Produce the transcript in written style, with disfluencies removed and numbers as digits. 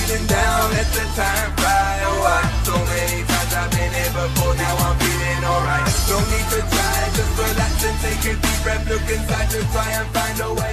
feeling down, let the time fly away. So many times I've been here before, now I'm feeling alright. No need to try, just relax and take a deep breath. Look inside to try and find a way.